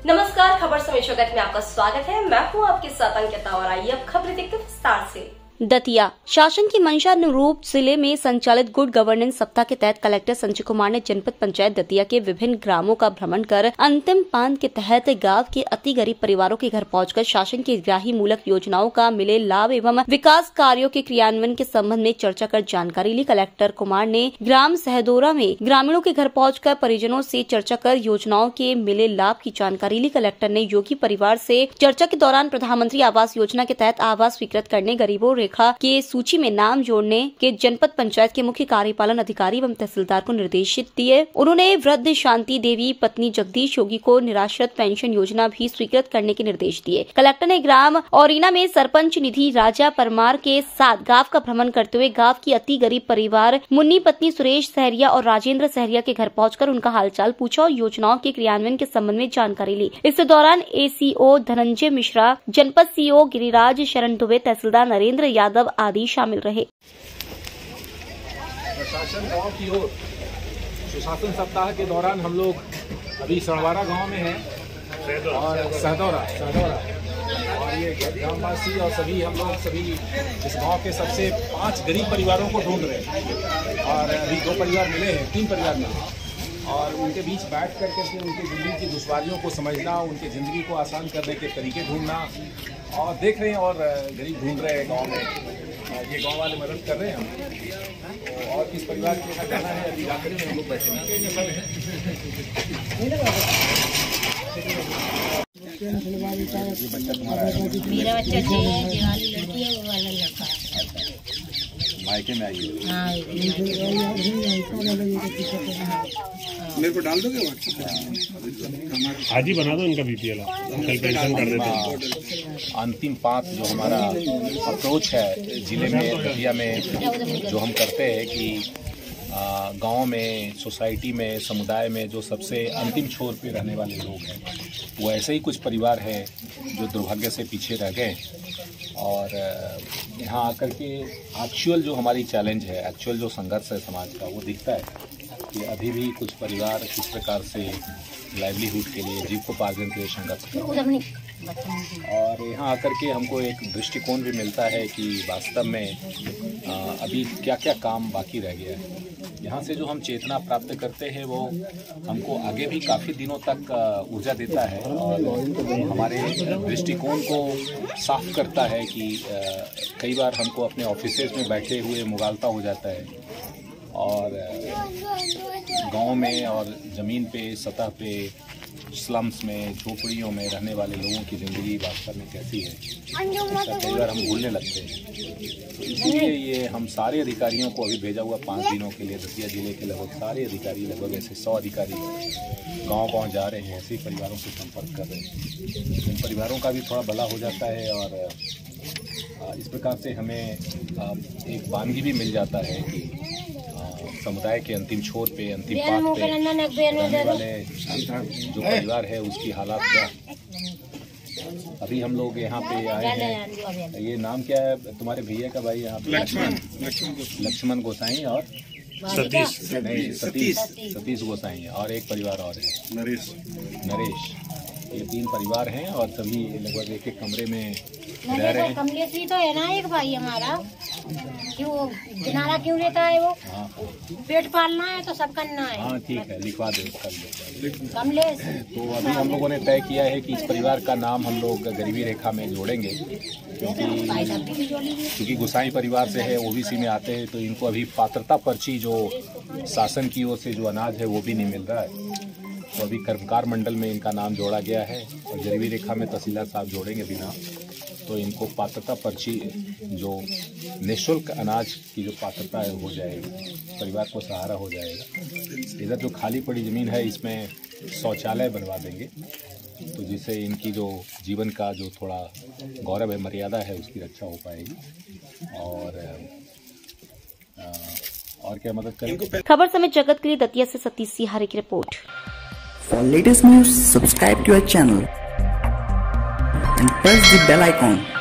नमस्कार, खबर समय जगत में आपका स्वागत है। मैं हूं आपके साथ अंकिता और आइए अब खबरें देखते हैं विस्तार से। दतिया शासन की मंशा अनुरूप जिले में संचालित गुड गवर्नेंस सप्ताह के तहत कलेक्टर संजय कुमार ने जनपद पंचायत दतिया के विभिन्न ग्रामों का भ्रमण कर अंतिम पांत के तहत गांव के अति गरीब परिवारों के घर पहुंचकर शासन की ग्राही मूलक योजनाओं का मिले लाभ एवं विकास कार्यों के क्रियान्वयन के संबंध में चर्चा कर जानकारी ली। कलेक्टर कुमार ने ग्राम सहदौरा में ग्रामीणों के घर पहुंचकर परिजनों से चर्चा कर योजनाओं के मिले लाभ की जानकारी ली। कलेक्टर ने योगी परिवार से चर्चा के दौरान प्रधानमंत्री आवास योजना के तहत आवास स्वीकृत करने, गरीबों रेखा के सूची में नाम जोड़ने के जनपद पंचायत के मुख्य कार्यपालन अधिकारी एवं तहसीलदार को निर्देशित दिए। उन्होंने वृद्ध शांति देवी पत्नी जगदीश योगी को निराश्रित पेंशन योजना भी स्वीकृत करने के निर्देश दिए। कलेक्टर ने ग्राम औरीना में सरपंच निधि राजा परमार के साथ गांव का भ्रमण करते हुए गांव की अति गरीब परिवार मुन्नी पत्नी सुरेश सहरिया और राजेंद्र सहरिया के घर पहुंचकर उनका हालचाल पूछा और योजनाओं के क्रियान्वयन के संबंध में जानकारी ली। इस दौरान एसीओ धनंजय मिश्रा, जनपद सीओ गिरिराज शरण दुबे, तहसीलदार नरेंद्र यादव आदि शामिल रहे। प्रशासन गांव की ओर सुशासन सप्ताह के दौरान हम लोग अभी सड़वारा गांव में हैं और सहदौरा और ये ग्रामवासी और सभी हम लोग इस गांव के सबसे 5 गरीब परिवारों को ढूंढ रहे हैं और अभी 2 परिवार मिले हैं, 3 परिवार मिले हैं और उनके बीच बैठ करके उनकी ज़िंदगी की दुश्वारियों को समझना, उनकी ज़िंदगी को आसान करने के तरीके ढूंढना और देख रहे हैं और गरीब ढूंढ रहे हैं गांव में। ये गांव वाले मदद कर रहे हैं हम और किस परिवार के साथ जाना है अभी आखिरी में हम लोग बैठे मेरा बच्चा लड़की है वो वाला लड़का मायके में आई मेरे को डाल दोगे आज ही बना दो इनका बीपीएल कैलकुलेशन कर देते हैं। अंतिम पांच जो हमारा अप्रोच है जिले में दतिया में जो हम करते हैं कि गांव में, सोसाइटी में, समुदाय में जो सबसे अंतिम छोर पे रहने वाले लोग हैं वो ऐसे ही कुछ परिवार हैं जो दुर्भाग्य से पीछे रह गए और यहाँ आकर के एक्चुअल जो हमारी चैलेंज है, एक्चुअल जो संघर्ष है समाज का वो दिखता है कि अभी भी कुछ परिवार किस प्रकार से लाइवलीहुड के लिए, जीविकोपार्जन के लिए संघर्ष कर रहे हैं और यहाँ आकर के हमको एक दृष्टिकोण भी मिलता है कि वास्तव में अभी क्या क्या काम बाकी रह गया है। यहाँ से जो हम चेतना प्राप्त करते हैं वो हमको आगे भी काफ़ी दिनों तक ऊर्जा देता है और हमारे दृष्टिकोण को साफ करता है कि कई बार हमको अपने ऑफिसेज में बैठे हुए मुगालता हो जाता है और गांव में और ज़मीन पे, सतह पे, स्लम्स में, झोपड़ियों में रहने वाले लोगों की ज़िंदगी वास्तव में कैसी है इसका कई बार हम भूलने लगते हैं। तो इसलिए ये हम सारे अधिकारियों को अभी भेजा हुआ 5 दिनों के लिए दतिया जिले के लगभग सारे अधिकारी, लगभग ऐसे 100 अधिकारी गाँव जा रहे हैं, ऐसे परिवारों से संपर्क कर रहे हैं। इन परिवारों का भी थोड़ा भला हो जाता है और इस प्रकार से हमें एक वानगी भी मिल जाता है कि समुदाय के अंतिम छोर पे, अंतिम पात पे रहने वाले जो परिवार है उसकी हालात क्या। अभी हम लोग यहाँ पे आए हैं, ये नाम क्या है तुम्हारे भैया का भाई यहाँ पे? लक्ष्मण गोसाई और सतीश गोसाई और एक परिवार और है नरेश। ये 3 परिवार हैं और सभी लगभग एक कमरे में रह रहे हैं। कमलेश ही तो है ना एक भाई हमारा, क्यों किनारा क्यों लेता है वो? हाँ, पेट पालना है तो सब करना है। हाँ ठीक है, लिखवा दे कमलेश। तो अभी हम लोगों ने तय किया है कि इस परिवार का नाम हम लोग गरीबी रेखा में जोड़ेंगे क्योंकि गोसाई परिवार से है, ओबीसी में आते हैं तो इनको अभी पात्रता पर्ची जो शासन की ओर से जो अनाज है वो भी नहीं मिल रहा है। तो अभी कर्मकार मंडल में इनका नाम जोड़ा गया है और गरीबी रेखा में तहसीलदार साहब जोड़ेंगे बिना, तो इनको पात्रता पर्ची जो निःशुल्क अनाज की जो पात्रता है हो जाएगी, परिवार को सहारा हो जाएगा। इधर जो खाली पड़ी ज़मीन है इसमें शौचालय बनवा देंगे तो जिससे इनकी जो जीवन का जो थोड़ा गौरव है, मर्यादा है, उसकी रक्षा हो पाएगी और क्या मदद करेंगे। खबर समय जगत के लिए दतिया से सतीश सिहारी की report. For latest news, subscribe to our channel and press the bell icon.